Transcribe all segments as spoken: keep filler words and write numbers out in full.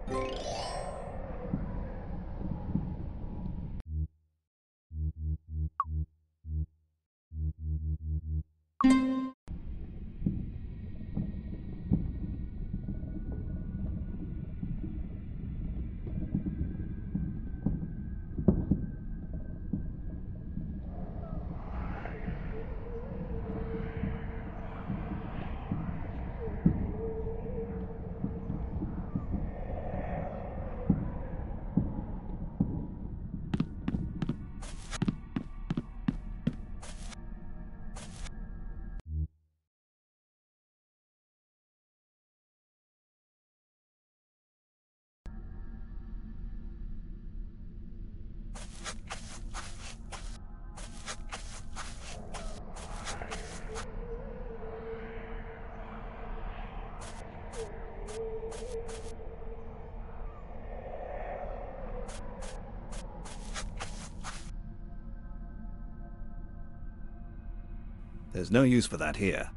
There's no use for that here.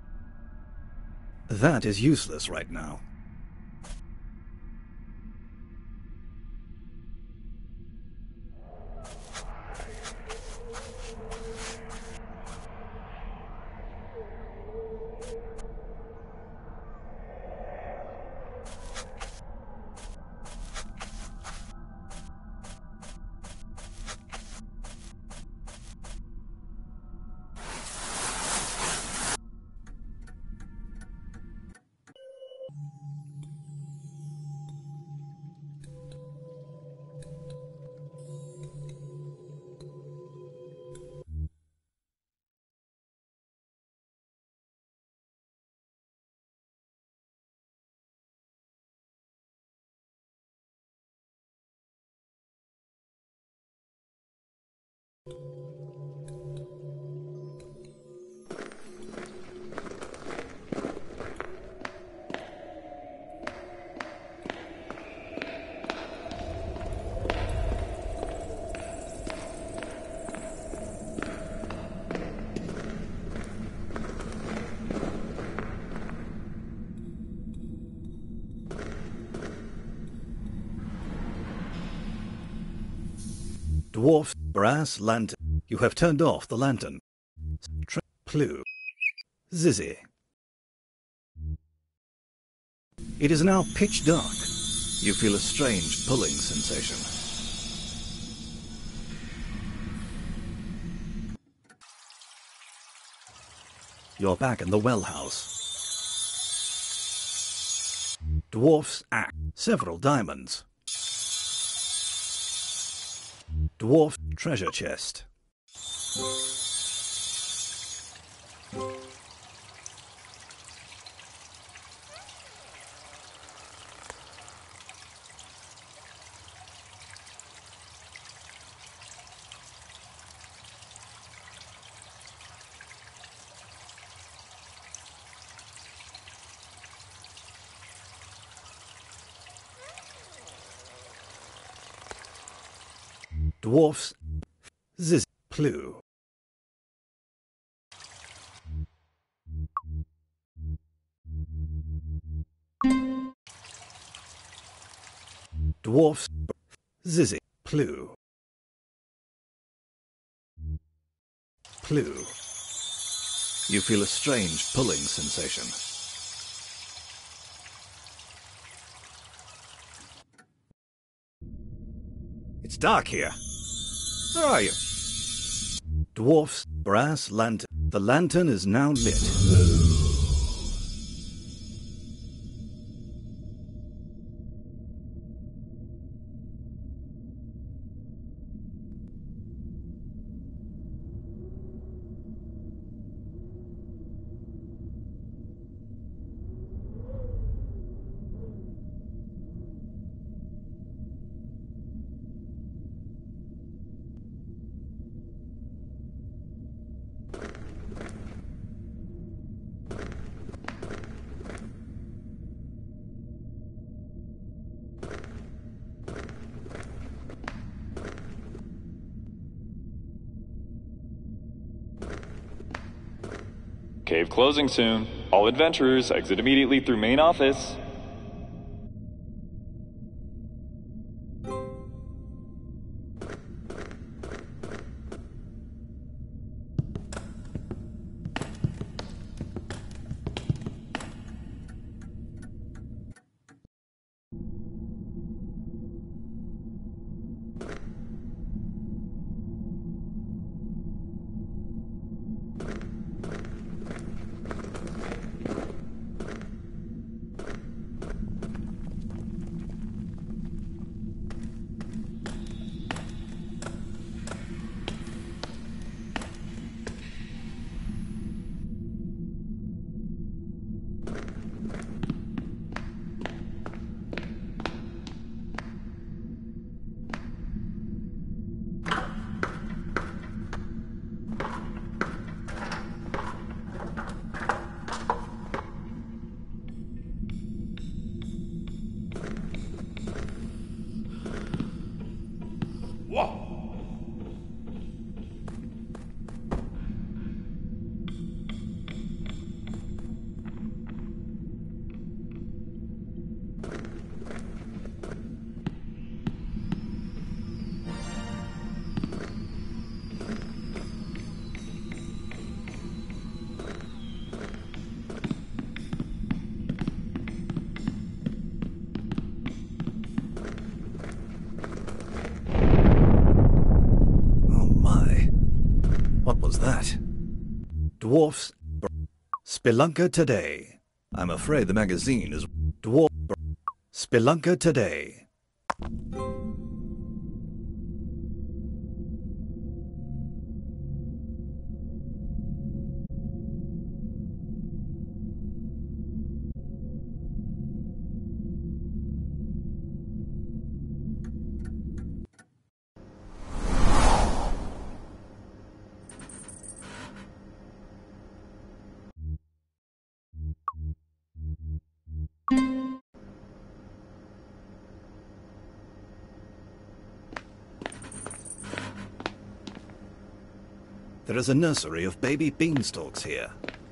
That is useless right now. Dwarf brass lantern. You have turned off the lantern. Tra Plu. Zizzy. It is now pitch dark. You feel a strange pulling sensation. You're back in the well house. Dwarf's act. Several diamonds. Dwarf treasure chest. Dwarfs. Ziz. Plu. Dwarfs. Zizzy. Plu. Plu. You feel a strange pulling sensation. It's dark here. Where are you? Dwarf's brass lantern. The lantern is now lit. Cave closing soon. All adventurers exit immediately through main office. Dwarfs. Spelunker Today. I'm afraid the magazine is Dwarf. Spelunker Today. There is a nursery of baby beanstalks here.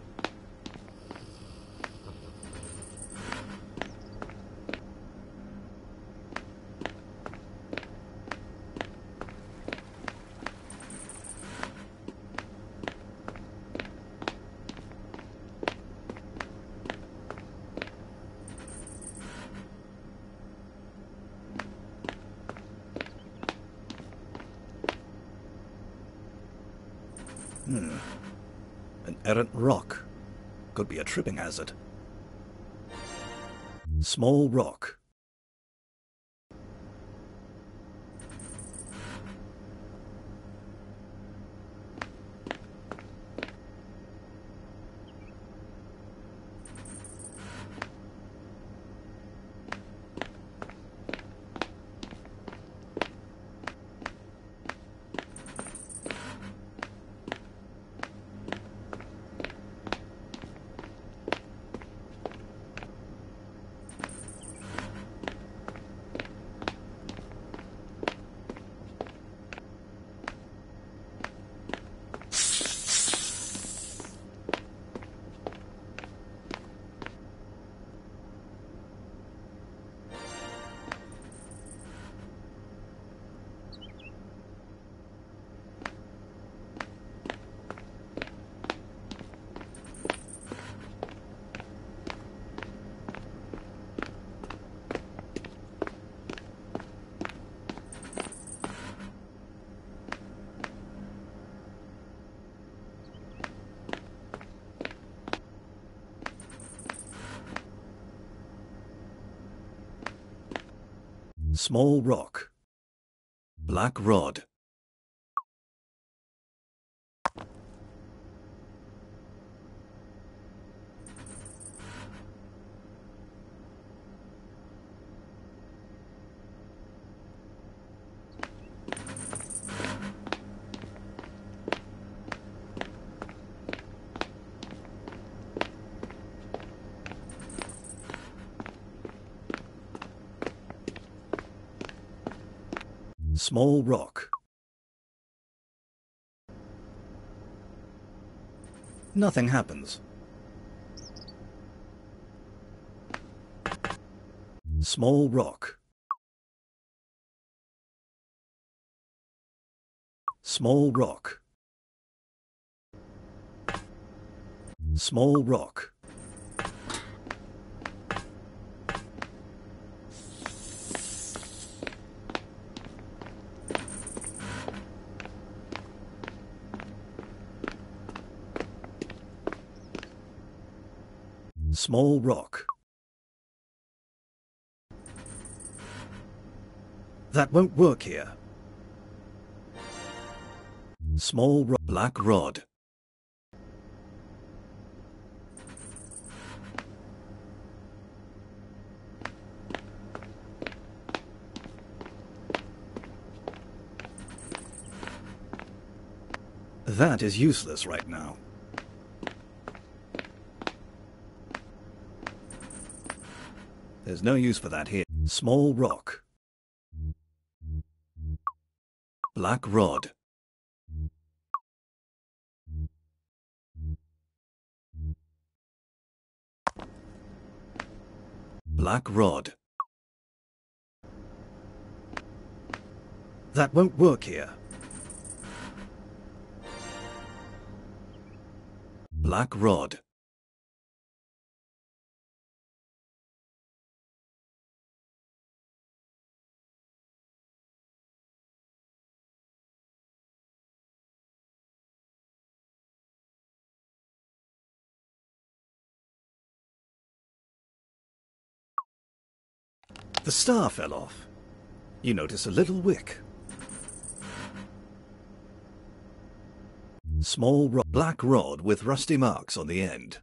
Hmm. An errant rock. Could be a tripping hazard. Small rock. Small rock. Black rod. Small rock. Nothing happens. Small rock. Small rock. Small rock. Small rock. That won't work here. Small ro- black rod. That is useless right now. There's no use for that here. Small rock. Black rod. Black rod. That won't work here. Black rod. The star fell off. You notice a little wick. Small ro black rod with rusty marks on the end.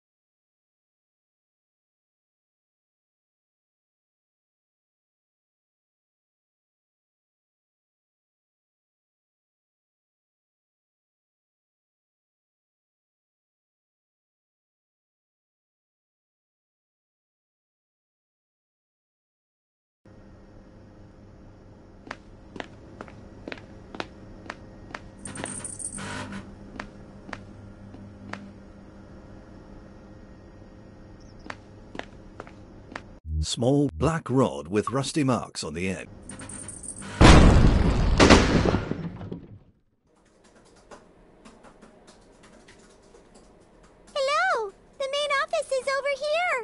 Small black rod with rusty marks on the end. Hello! The main office is over here!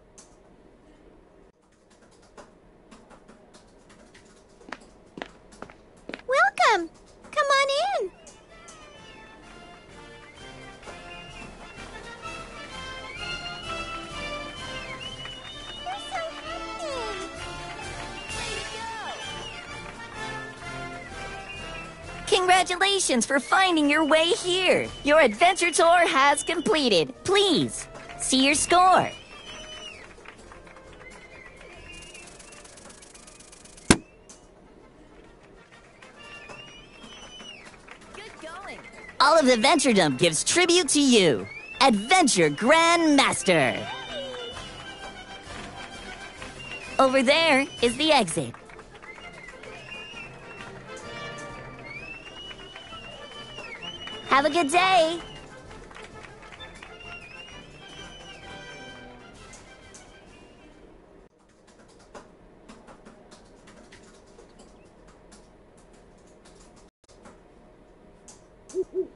Welcome! Come on in! You're so happening! Congratulations for finding your way here. Your adventure tour has completed. Please, see your score. Good going. All of the Adventurdom gives tribute to you. Adventure Grandmaster. Over there is the exit. Have a good day. Woo-hoo.